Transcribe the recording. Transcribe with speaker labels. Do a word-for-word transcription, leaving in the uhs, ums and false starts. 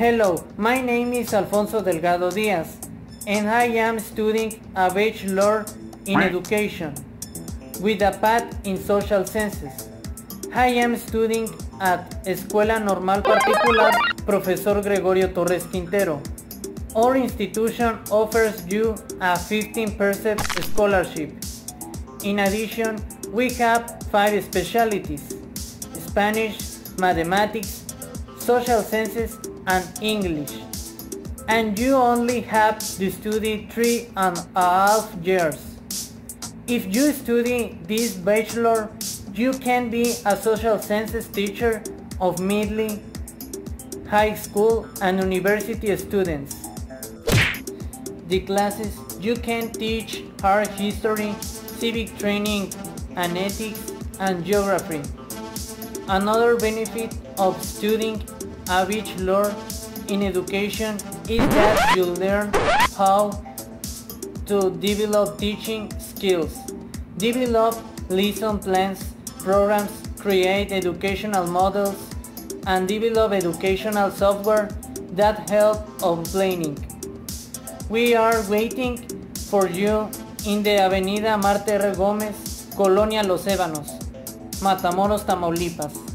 Speaker 1: Hello, my name is Alfonso Delgado Diaz, and I am studying a Bachelor in Education with a path in Social Sciences. I am studying at Escuela Normal Particular Profesor Gregorio Torres Quintero. Our institution offers you a fifteen percent scholarship. In addition, we have five specialties: Spanish, Mathematics, Social Sciences, and English. And you only have to study three and a half years. If you study this bachelor, you can be a social sciences teacher of middle, high school, and university students. The classes you can teach art history, civic training, and ethics, and geography. Another benefit of studying a bachelor in education is that you learn how to develop teaching skills, develop lesson plans, programs, create educational models, and develop educational software that help on planning. We are waiting for you in the Avenida Marte R. Gómez, Colonia Los Ébanos, Matamoros, Tamaulipas.